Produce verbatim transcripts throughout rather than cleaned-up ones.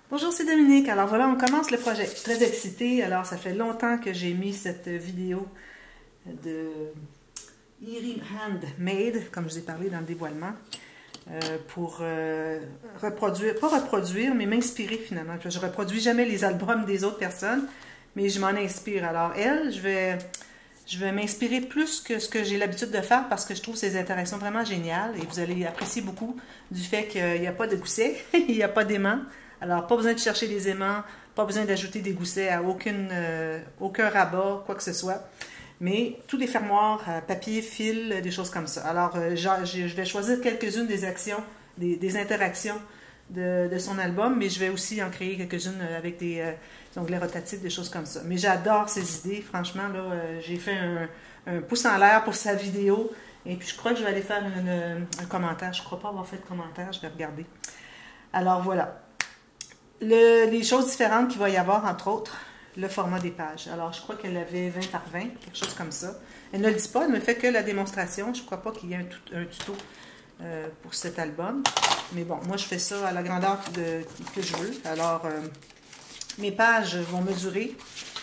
Bonjour, c'est Dominique. Alors voilà, on commence le projet. Très excitée. Alors, ça fait longtemps que j'ai mis cette vidéo de Earring Handmade, comme je vous ai parlé dans le dévoilement, euh, pour euh, reproduire, pas reproduire, mais m'inspirer finalement. Je ne reproduis jamais les albums des autres personnes, mais je m'en inspire. Alors, elle, je vais, je vais m'inspirer plus que ce que j'ai l'habitude de faire parce que je trouve ces interactions vraiment géniales et vous allez apprécier beaucoup du fait qu'il n'y a pas de gousset, il n'y a pas d'aimant. Alors, pas besoin de chercher des aimants, pas besoin d'ajouter des goussets à aucune, euh, aucun rabat, quoi que ce soit. Mais tous les fermoirs, euh, papier, fil, des choses comme ça. Alors, euh, je vais choisir quelques-unes des actions, des, des interactions de, de son album, mais je vais aussi en créer quelques-unes avec des euh, onglets rotatifs, des choses comme ça. Mais j'adore ces idées, franchement. Là, euh, j'ai fait un, un pouce en l'air pour sa vidéo. Et puis, je crois que je vais aller faire une, une, un commentaire. Je ne crois pas avoir fait de commentaire, je vais regarder. Alors, voilà. Le, les choses différentes qu'il va y avoir, entre autres, le format des pages. Alors, je crois qu'elle avait vingt par vingt, quelque chose comme ça. Elle ne le dit pas, elle ne fait que la démonstration. Je ne crois pas qu'il y ait un, un tuto euh, pour cet album. Mais bon, moi, je fais ça à la grandeur de, que je veux. Alors, euh, mes pages vont mesurer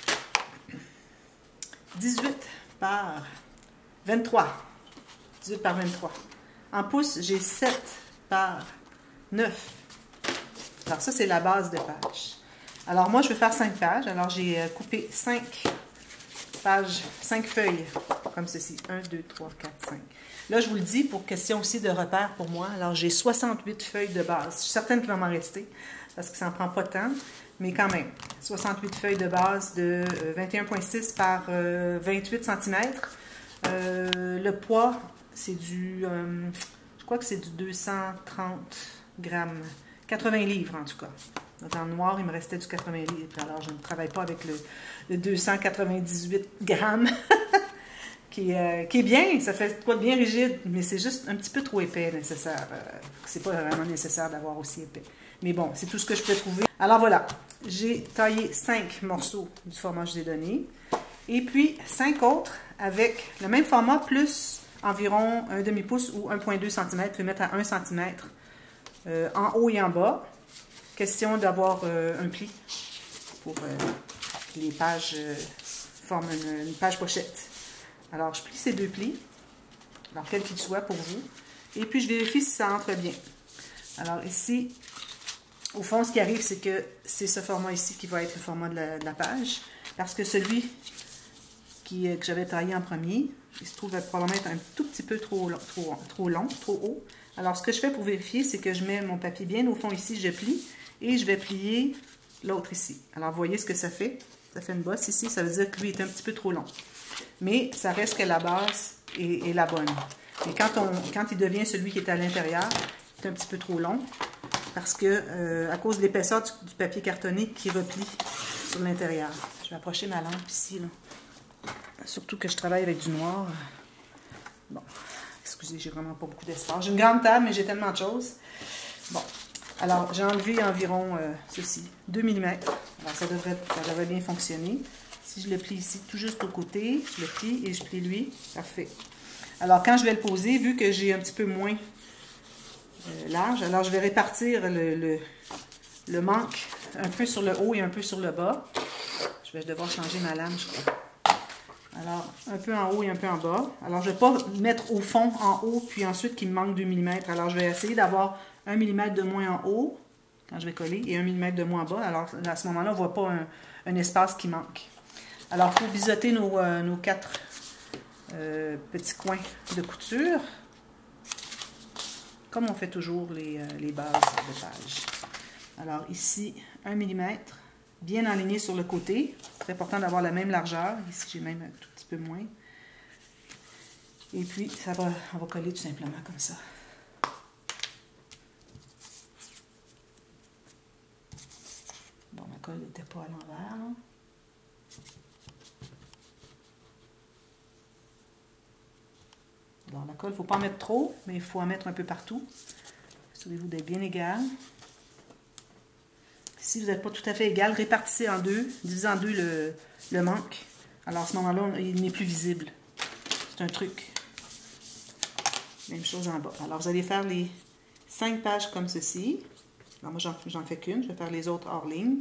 dix-huit par vingt-trois. dix-huit par vingt-trois. En pouces, j'ai sept par neuf. Alors ça, c'est la base de page. Alors moi, je vais faire cinq pages. Alors j'ai coupé cinq pages, cinq feuilles, comme ceci. un, deux, trois, quatre, cinq. Là, je vous le dis, pour question aussi de repère pour moi. Alors j'ai soixante-huit feuilles de base. Je suis certaine qu'il va m'en rester, parce que ça n'en prend pas tant. Mais quand même, soixante-huit feuilles de base de vingt et un virgule six par vingt-huit centimètres. Euh, le poids, c'est du... Euh, je crois que c'est du deux cent trente grammes. quatre-vingts livres en tout cas. Dans le noir, il me restait du quatre-vingts livres. Alors, je ne travaille pas avec le, le deux cent quatre-vingt-dix-huit grammes, qui, est, euh, qui est bien. Ça fait pas bien rigide, mais c'est juste un petit peu trop épais nécessaire. Euh, c'est pas vraiment nécessaire d'avoir aussi épais. Mais bon, c'est tout ce que je peux trouver. Alors voilà, j'ai taillé cinq morceaux du format que je vous ai donné. Et puis, cinq autres avec le même format, plus environ un demi-pouce ou un virgule deux centimètres. Vous pouvez mettre à un centimètre. Euh, en haut et en bas. Question d'avoir euh, un pli pour euh, que les pages euh, forment une, une page pochette. Alors, je plie ces deux plis, alors quel qu'il soit pour vous. Et puis, je vérifie si ça entre bien. Alors, ici, au fond, ce qui arrive, c'est que c'est ce format ici qui va être le format de la, de la page. Parce que celui qui, que j'avais taillé en premier, il se trouve probablement être un tout petit peu trop long, trop, trop long, trop haut. Alors, ce que je fais pour vérifier, c'est que je mets mon papier bien au fond ici, je plie, et je vais plier l'autre ici. Alors, vous voyez ce que ça fait? Ça fait une bosse ici, ça veut dire que lui est un petit peu trop long. Mais ça reste que la base est, est la bonne. Et quand, on, quand il devient celui qui est à l'intérieur, c'est un petit peu trop long, parce que, euh, à cause de l'épaisseur du, du papier cartonné qui replie sur l'intérieur. Je vais approcher ma lampe ici, là. Surtout que je travaille avec du noir. Bon. Excusez, j'ai vraiment pas beaucoup d'espace. J'ai une grande table, mais j'ai tellement de choses. Bon, alors j'ai enlevé environ euh, ceci, deux millimètres. Alors ça devrait, ça devrait bien fonctionner. Si je le plie ici, tout juste au côté, je le plie et je plie lui. Parfait. Alors quand je vais le poser, vu que j'ai un petit peu moins euh, large, alors je vais répartir le, le, le manque un peu sur le haut et un peu sur le bas. Je vais devoir changer ma lame, je crois. Alors, un peu en haut et un peu en bas. Alors, je ne vais pas mettre au fond, en haut, puis ensuite qu'il me manque deux millimètres. Alors, je vais essayer d'avoir un millimètre de moins en haut, quand je vais coller, et un millimètre de moins en bas. Alors, à ce moment-là, on ne voit pas un, un espace qui manque. Alors, il faut biseauter nos, euh, nos quatre euh, petits coins de couture, comme on fait toujours les, euh, les bases de page. Alors, ici, un millimètre. Bien enligné sur le côté. C'est important d'avoir la même largeur. Ici, j'ai même un tout petit peu moins. Et puis, ça va, on va coller tout simplement comme ça. Bon, ma colle n'était pas à l'envers. Alors, la colle, il ne faut pas en mettre trop, mais il faut en mettre un peu partout. Assurez-vous d'être bien égal. Si vous n'êtes pas tout à fait égal, répartissez en deux, divisez en deux le, le manque. Alors, à ce moment-là, il n'est plus visible. C'est un truc. Même chose en bas. Alors, vous allez faire les cinq pages comme ceci. Alors moi, j'en fais qu'une. Je vais faire les autres hors ligne.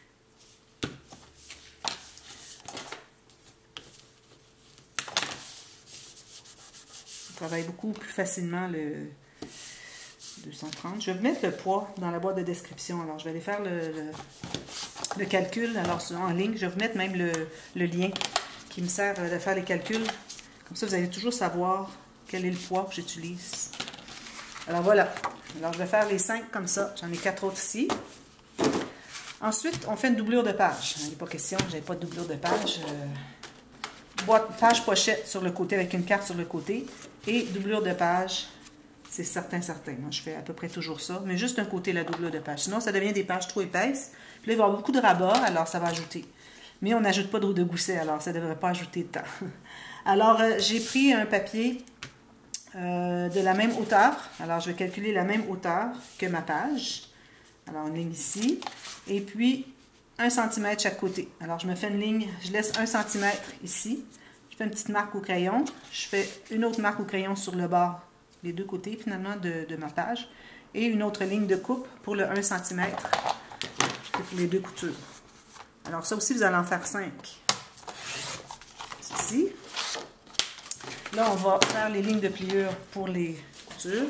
Je travaille beaucoup plus facilement le deux cent trente. Je vais mettre le poids dans la boîte de description. Alors, je vais aller faire le, le, le calcul. Alors, en ligne, je vais vous mettre même le, le lien qui me sert de faire les calculs. Comme ça, vous allez toujours savoir quel est le poids que j'utilise. Alors, voilà. Alors, je vais faire les cinq comme ça. J'en ai quatre autres ici. Ensuite, on fait une doublure de page. Il n'est pas question, je n'avais pas de doublure de page. Euh, boîte, page pochette sur le côté avec une carte sur le côté. Et doublure de page, c'est certain, certain. Moi, je fais à peu près toujours ça. Mais juste un côté, la doublure de page. Sinon, ça devient des pages trop épaisses. Puis là, il va y avoir beaucoup de rabats, alors ça va ajouter. Mais on n'ajoute pas de, de gousset, alors ça ne devrait pas ajouter de temps. Alors, euh, j'ai pris un papier euh, de la même hauteur. Alors, je vais calculer la même hauteur que ma page. Alors, une ligne ici. Et puis, un centimètre chaque côté. Alors, je me fais une ligne, je laisse un centimètre ici. Je fais une petite marque au crayon. Je fais une autre marque au crayon sur le bord, les deux côtés, finalement, de, de ma page. Et une autre ligne de coupe pour le un centimètre pour les deux coutures. Alors, ça aussi, vous allez en faire cinq. Ici. Là, on va faire les lignes de pliure pour les coutures.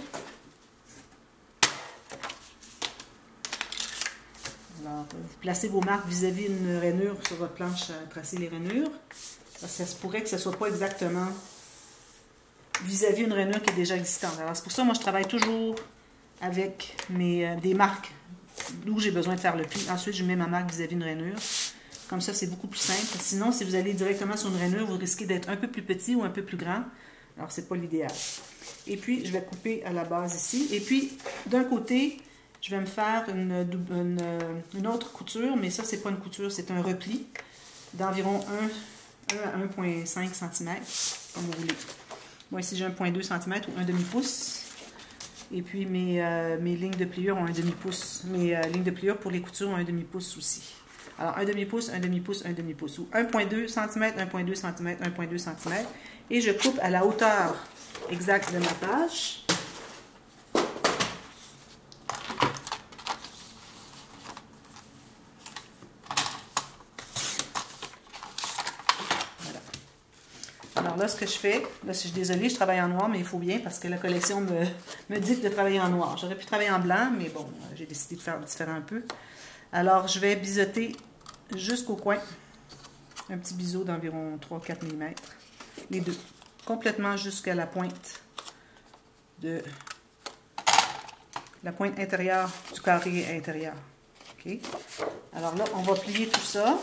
Alors, vous placez vos marques vis-à-vis une rainure sur votre planche à tracer les rainures. Parce que ça se pourrait que ce ne soit pas exactement vis-à-vis une rainure qui est déjà existante. Alors, c'est pour ça, moi, je travaille toujours avec mes, euh, des marques où j'ai besoin de faire le pli. Ensuite, je mets ma marque vis-à-vis une rainure. Comme ça, c'est beaucoup plus simple. Sinon, si vous allez directement sur une rainure, vous risquez d'être un peu plus petit ou un peu plus grand. Alors, ce n'est pas l'idéal. Et puis, je vais couper à la base ici. Et puis, d'un côté, je vais me faire une, une, une autre couture, mais ça, c'est pas une couture, c'est un repli d'environ un à un virgule cinq centimètres, comme vous voulez. Moi, ici, j'ai un virgule deux centimètres ou un demi-pouce. Et puis, mes, euh, mes lignes de pliure ont un demi-pouce. Mes euh, lignes de pliure pour les coutures ont un demi-pouce aussi. Alors, un demi-pouce, un demi-pouce, un demi-pouce. Ou un virgule deux centimètres, un virgule deux centimètres, un virgule deux centimètres. Et je coupe à la hauteur exacte de ma page. Voilà. Alors là, ce que je fais, là, je suis désolée, je travaille en noir, mais il faut bien parce que la collection me, me dit de travailler en noir. J'aurais pu travailler en blanc, mais bon, j'ai décidé de faire différent un peu. Alors, je vais biseauter jusqu'au coin. Un petit biseau d'environ trois à quatre millimètres. Les deux. Complètement jusqu'à la pointe de la pointe intérieure du carré intérieur. OK? Alors là, on va plier tout ça.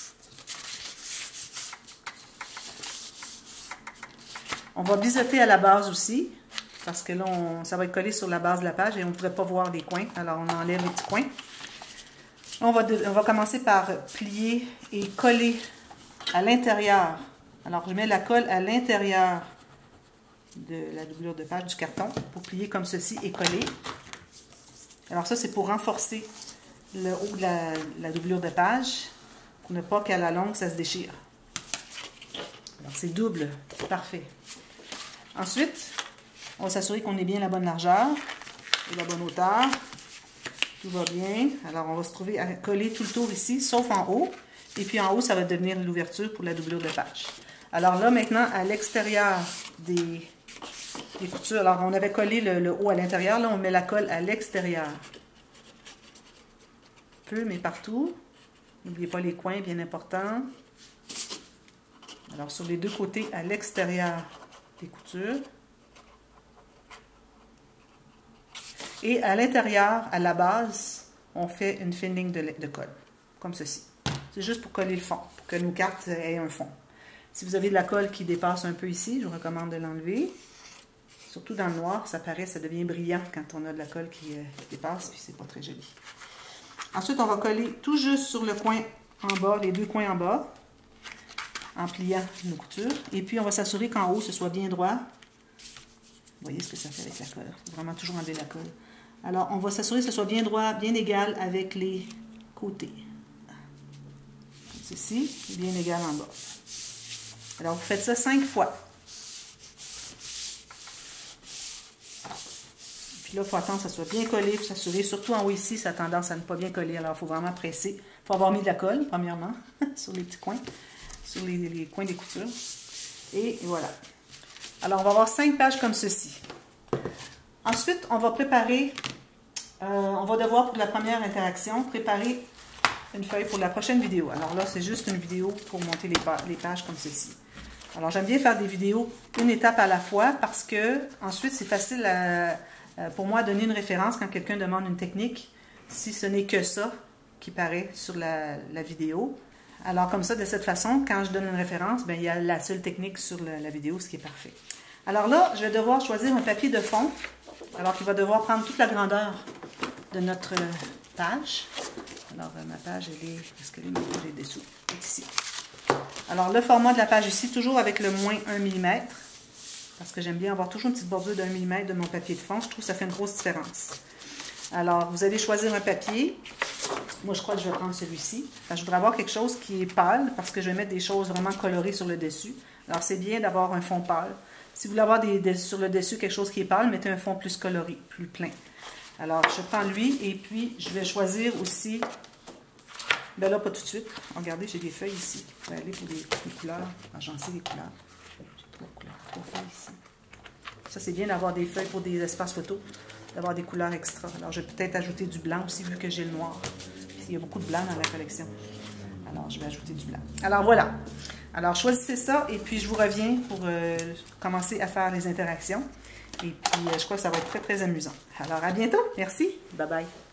On va biseauter à la base aussi, parce que là, on, ça va être collé sur la base de la page et on ne pourrait pas voir les coins. Alors, on enlève les petits coins. On va, on va commencer par plier et coller à l'intérieur. Alors, je mets la colle à l'intérieur de la doublure de page du carton pour plier comme ceci et coller. Alors, ça, c'est pour renforcer le haut de la, la doublure de page pour ne pas qu'à la longue, ça se déchire. Alors, c'est double. Parfait. Ensuite, on va s'assurer qu'on ait bien la bonne largeur et la bonne hauteur. Tout va bien. Alors, on va se trouver à coller tout le tour ici, sauf en haut. Et puis en haut, ça va devenir l'ouverture pour la doublure de page. Alors là, maintenant, à l'extérieur des, des coutures, alors on avait collé le, le haut à l'intérieur. Là, on met la colle à l'extérieur. Peu, mais partout. N'oubliez pas les coins, bien importants. Alors, sur les deux côtés, à l'extérieur des coutures. Et à l'intérieur, à la base, on fait une fine ligne de, de colle, comme ceci. C'est juste pour coller le fond, pour que nos cartes aient un fond. Si vous avez de la colle qui dépasse un peu ici, je vous recommande de l'enlever. Surtout dans le noir, ça paraît, ça devient brillant quand on a de la colle qui, euh, qui dépasse, puis c'est pas très joli. Ensuite, on va coller tout juste sur le coin en bas, les deux coins en bas, en pliant nos coutures. Et puis, on va s'assurer qu'en haut, ce soit bien droit. Vous voyez ce que ça fait avec la colle. Il faut vraiment toujours enlever la colle. Alors, on va s'assurer que ce soit bien droit, bien égal avec les côtés. Comme ceci, bien égal en bas. Alors, vous faites ça cinq fois. Puis là, il faut attendre que ça soit bien collé, puis s'assurer, surtout en haut ici, ça a tendance à ne pas bien coller. Alors, il faut vraiment presser. Il faut avoir mis de la colle, premièrement, sur les petits coins, sur les, les coins des coutures. Et voilà. Alors, on va avoir cinq pages comme ceci. Ensuite, on va préparer, euh, on va devoir, pour la première interaction, préparer une feuille pour la prochaine vidéo. Alors là, c'est juste une vidéo pour monter les, pa les pages comme ceci. Alors, j'aime bien faire des vidéos une étape à la fois parce que ensuite, c'est facile à, à, pour moi à donner une référence quand quelqu'un demande une technique, si ce n'est que ça qui paraît sur la, la vidéo. Alors, comme ça, de cette façon, quand je donne une référence, bien, il y a la seule technique sur la, la vidéo, ce qui est parfait. Alors là, je vais devoir choisir un papier de fond, alors qu'il va devoir prendre toute la grandeur de notre page. Alors, ma page, elle est... Est-ce que ma page est dessous? Elle est ici. Alors, le format de la page ici, toujours avec le moins un millimètre, parce que j'aime bien avoir toujours une petite bordure d'un millimètre de mon papier de fond. Je trouve que ça fait une grosse différence. Alors, vous allez choisir un papier. Moi, je crois que je vais prendre celui-ci. Enfin, je voudrais avoir quelque chose qui est pâle, parce que je vais mettre des choses vraiment colorées sur le dessus. Alors, c'est bien d'avoir un fond pâle. Si vous voulez avoir des, des, sur le dessus quelque chose qui est pâle, mettez un fond plus coloré, plus plein. Alors, je prends lui, et puis, je vais choisir aussi... Ben là, pas tout de suite. Regardez, j'ai des feuilles ici. Je vais aller pour les, les couleurs, agencer les couleurs. J'ai trois couleurs, trois feuilles ici. Ça, c'est bien d'avoir des feuilles pour des espaces photos, d'avoir des couleurs extra. Alors, je vais peut-être ajouter du blanc aussi, vu que j'ai le noir. Il y a beaucoup de blanc dans la collection. Alors, je vais ajouter du blanc. Alors, voilà. Alors, choisissez ça, et puis je vous reviens pour euh, commencer à faire les interactions. Et puis, euh, je crois que ça va être très, très amusant. Alors, à bientôt. Merci. Bye bye.